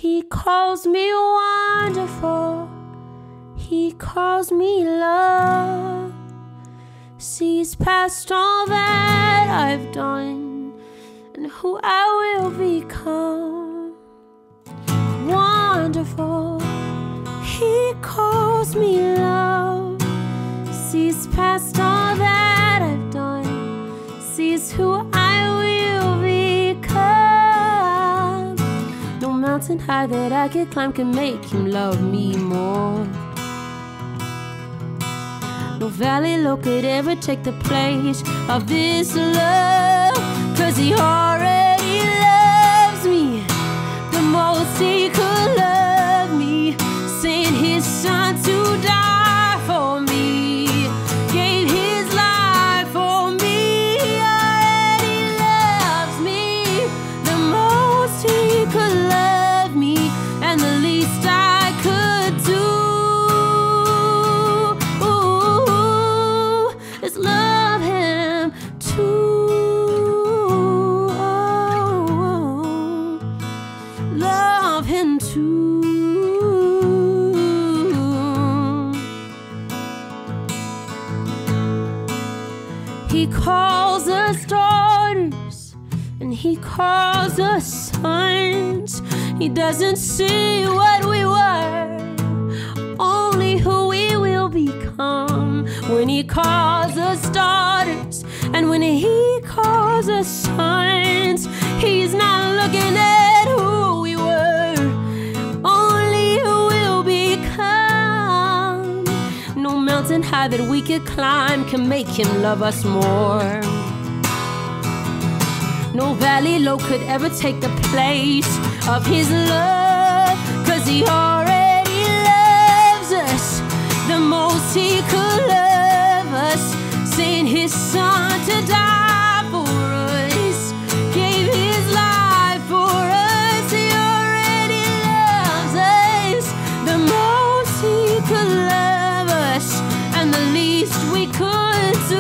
He calls me wonderful. He calls me love. Sees past all that I've done and who I will become. Wonderful. He calls me love. Sees past all that I've done. Sees who I will become. No mountain high that I could climb can make him love me more. No valley low could ever take the place of this love. 'Cause he already loves me the most he could love me. Sent his son to die for me. Gave his life for me. He already loves me the most he could love me. And the least I could do is love him too. Love him too. He calls us daughters and he calls us sons. He doesn't see what we were, only who we will become. When he calls us daughters and when he calls us sons, he's not looking at who we were, only who we'll become. No mountain high that we could climb can make him love us more. No valley low could ever take the place of his love. 'Cause he already loves us the most he could love us. Sent his son to die for us. Gave his life for us. He already loves us the most he could love us. And the least we could do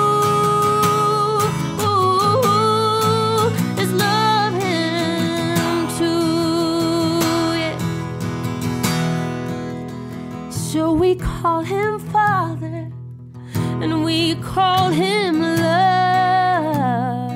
is love him too. Yeah. So we call him Father and we call him love.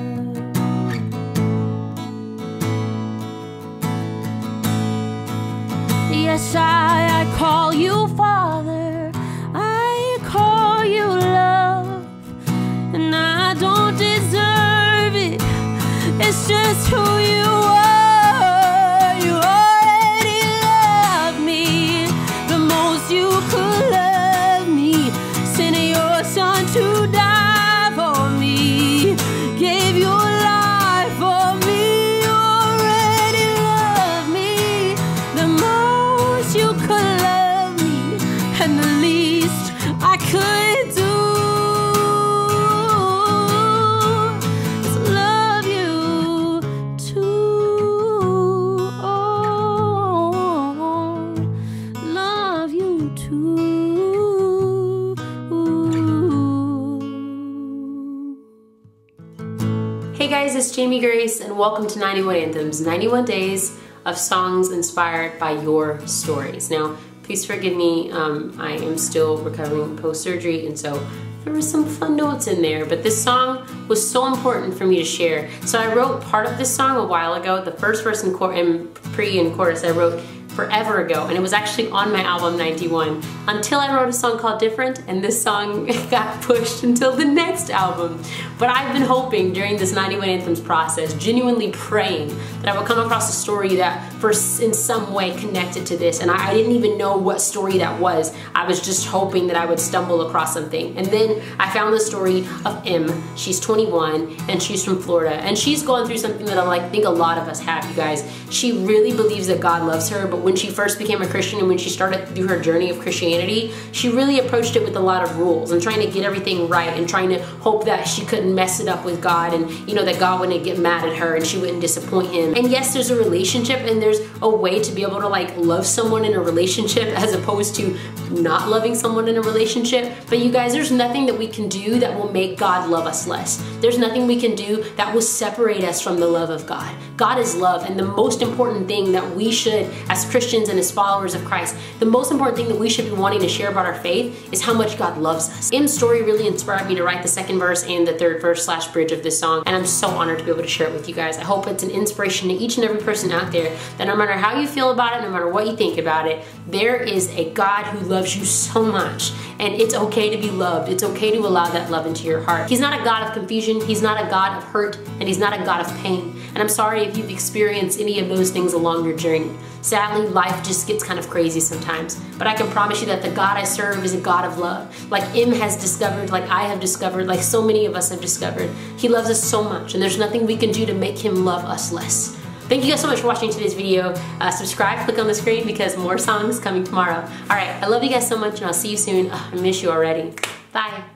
Yes, I call you Father, I call you love, and I don't deserve it, it's just who you are. You already love me the most you could love me. Sent your son to die for me. Gave your life for me. You already love me the most you could love me. And the least I could do is love you too. Oh, love you too. Hey guys, it's Jamie Grace and welcome to 91 Anthems, 91 days of songs inspired by your stories. Now, please forgive me, I am still recovering post-surgery, and so there were some fun notes in there, but this song was so important for me to share. So I wrote part of this song a while ago. The first verse and pre and chorus I wrote forever ago, and it was actually on my album 91 until I wrote a song called Different, and this song got pushed until the next album. But I've been hoping during this 91 Anthems process, genuinely praying that I would come across a story that in some way connected to this, and I didn't even know what story that was. I was just hoping that I would stumble across something. And then I found the story of M. She's 21 and she's from Florida, and she's going through something that I think a lot of us have, you guys. She really believes that God loves her, but when she first became a Christian and when she started through her journey of Christianity, she really approached it with a lot of rules and trying to get everything right and trying to hope that she couldn't mess it up with God and, you know, that God wouldn't get mad at her and she wouldn't disappoint him. And yes, there's a relationship and there's a way to be able to like love someone in a relationship as opposed to not loving someone in a relationship. But you guys, there's nothing that we can do that will make God love us less. There's nothing we can do that will separate us from the love of God. God is love, and the most important thing that we should, as Christians and as followers of Christ, the most important thing that we should be wanting to share about our faith is how much God loves us. Im's story really inspired me to write the second verse and the third verse / bridge of this song, and I'm so honored to be able to share it with you guys. I hope it's an inspiration to each and every person out there that no matter how you feel about it, no matter what you think about it, there is a God who loves you so much, and it's okay to be loved. It's okay to allow that love into your heart. He's not a God of confusion, he's not a God of hurt, and he's not a God of pain. And I'm sorry if you've experienced any of those things along your journey. Sadly, life just gets kind of crazy sometimes. But I can promise you that the God I serve is a God of love. Like Im has discovered, like I have discovered, like so many of us have discovered. He loves us so much, and there's nothing we can do to make him love us less. Thank you guys so much for watching today's video. Subscribe, click on the screen because more songs coming tomorrow. All right, I love you guys so much and I'll see you soon. I miss you already. Bye.